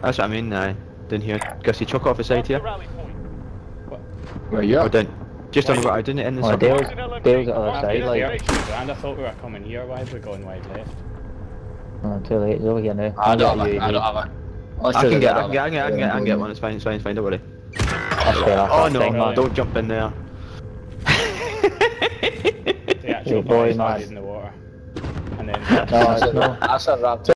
That's what I mean, down here. Can you chuck off the side here? Where you Or at? down, just on the right, down in the Oh, circle. Dale's at the other side, like. And I thought we were coming here, why are we going wide left? Oh, too late, he's over here now. I don't have UAV. it, I don't have it. I can get one, it's fine, don't worry. That's fair enough, Oh that's no, fine, man. don't jump in there. The actual boy, body's man. in the water. And then No, it's not. That's a wrap.